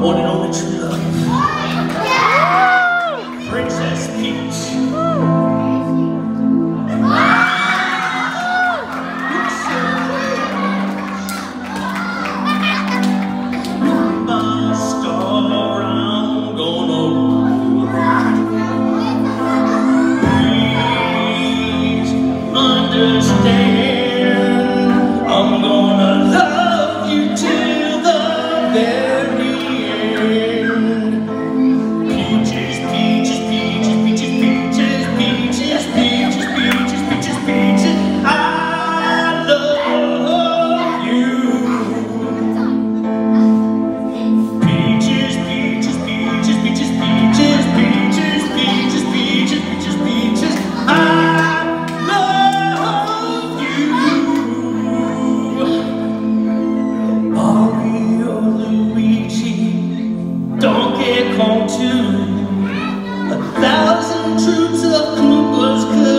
one and only true love. Princess Peach. Understand, I'm gonna love you till the very end. Peaches, peaches, peaches, peaches, peaches, peaches, peaches, peaches, peaches, peaches, I love you. Peaches, peaches, peaches, peaches, peaches, peaches, peaches, peaches, peaches, peaches, I Donkey Kong 2, 1,000 troops of Koopas.